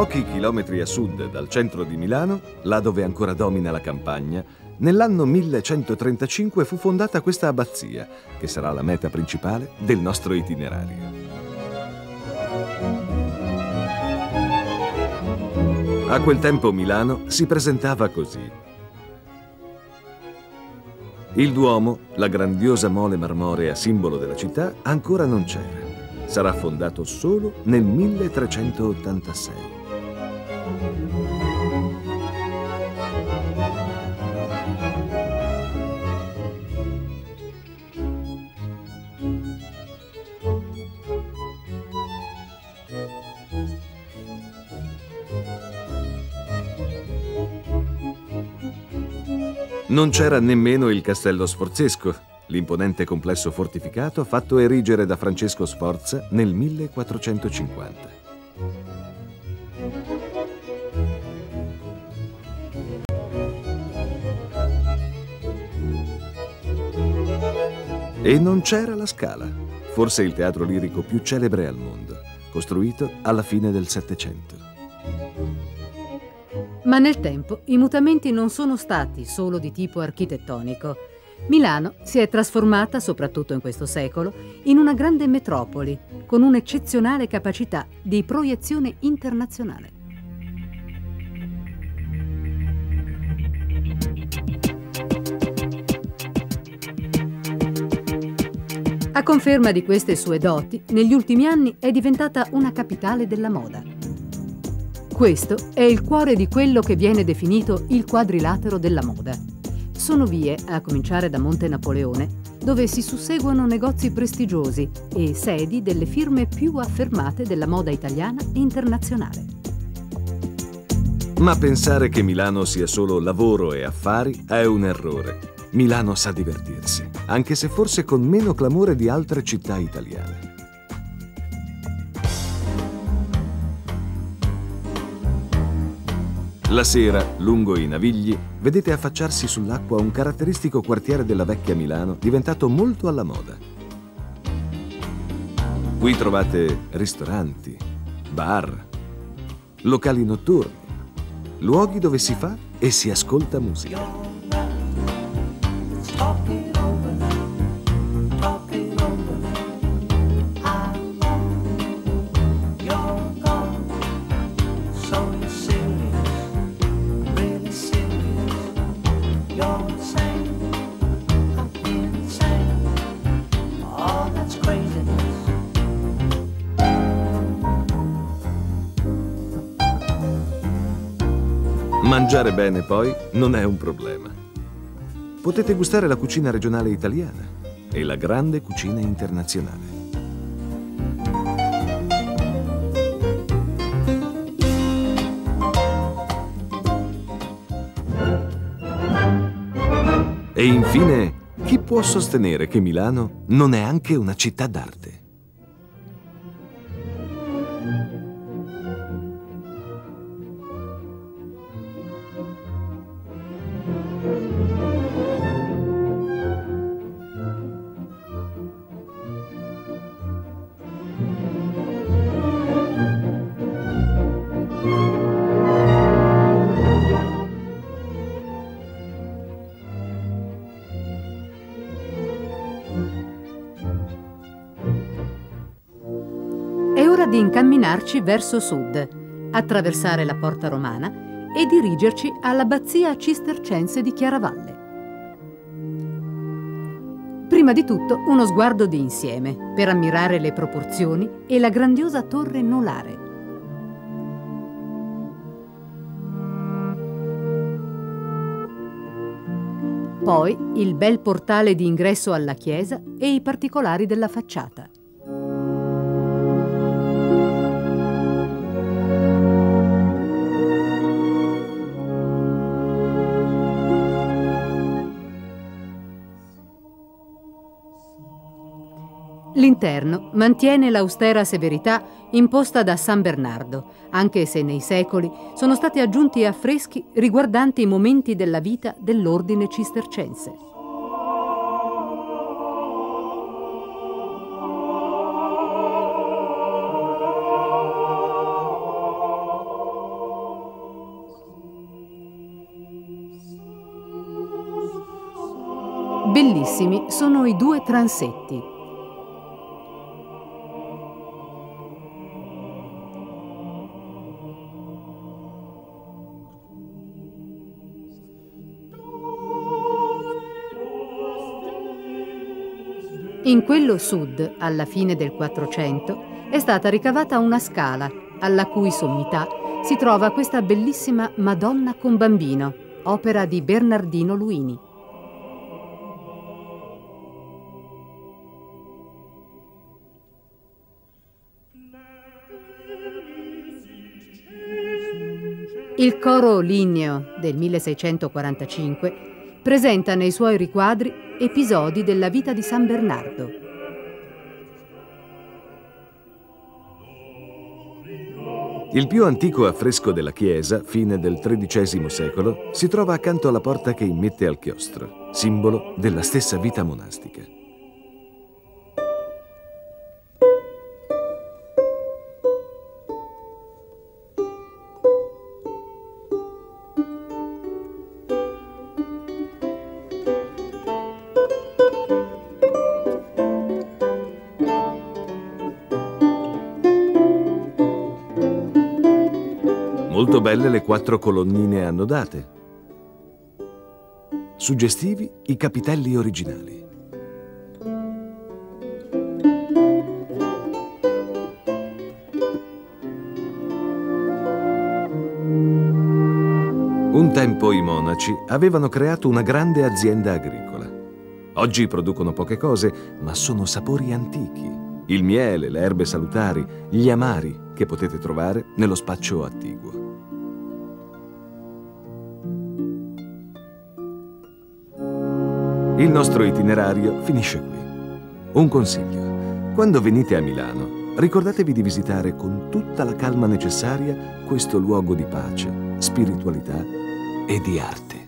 pochi chilometri a sud dal centro di Milano, là dove ancora domina la campagna, nell'anno 1135 fu fondata questa abbazia, che sarà la meta principale del nostro itinerario. A quel tempo Milano si presentava così. Il Duomo, la grandiosa mole marmorea simbolo della città, ancora non c'era. Sarà fondato solo nel 1386. Non c'era nemmeno il Castello Sforzesco, l'imponente complesso fortificato fatto erigere da Francesco Sforza nel 1450. E non c'era la Scala, forse il teatro lirico più celebre al mondo, costruito alla fine del Settecento. Ma nel tempo i mutamenti non sono stati solo di tipo architettonico. Milano si è trasformata, soprattutto in questo secolo, in una grande metropoli con un'eccezionale capacità di proiezione internazionale. A conferma di queste sue doti, negli ultimi anni è diventata una capitale della moda. Questo è il cuore di quello che viene definito il quadrilatero della moda. Sono vie, a cominciare da Monte Napoleone, dove si susseguono negozi prestigiosi e sedi delle firme più affermate della moda italiana e internazionale. Ma pensare che Milano sia solo lavoro e affari è un errore. Milano sa divertirsi, anche se forse con meno clamore di altre città italiane. La sera, lungo i Navigli, vedete affacciarsi sull'acqua un caratteristico quartiere della vecchia Milano diventato molto alla moda. Qui trovate ristoranti, bar, locali notturni, luoghi dove si fa e si ascolta musica. Mangiare bene poi non è un problema. Potete gustare la cucina regionale italiana e la grande cucina internazionale. E infine, chi può sostenere che Milano non è anche una città d'arte? È ora di incamminarci verso sud, attraversare la Porta Romana e dirigerci all'abbazia cistercense di Chiaravalle. Prima di tutto uno sguardo di insieme per ammirare le proporzioni e la grandiosa torre nolare. Poi il bel portale di ingresso alla chiesa e i particolari della facciata. L'interno mantiene l'austera severità imposta da San Bernardo, anche se nei secoli sono stati aggiunti affreschi riguardanti i momenti della vita dell'ordine cistercense. Bellissimi sono i due transetti. In quello sud, alla fine del 400, è stata ricavata una scala, alla cui sommità si trova questa bellissima Madonna con Bambino, opera di Bernardino Luini. Il coro ligneo del 1645 presenta nei suoi riquadri episodi della vita di San Bernardo. Il più antico affresco della chiesa, fine del XIII secolo, si trova accanto alla porta che immette al chiostro, simbolo della stessa vita monastica. Molto belle le 4 colonnine annodate. Suggestivi i capitelli originali. Un tempo i monaci avevano creato una grande azienda agricola. Oggi producono poche cose, ma sono sapori antichi. Il miele, le erbe salutari, gli amari che potete trovare nello spaccio attiguo. Il nostro itinerario finisce qui. Un consiglio: quando venite a Milano, ricordatevi di visitare con tutta la calma necessaria questo luogo di pace, spiritualità e di arte.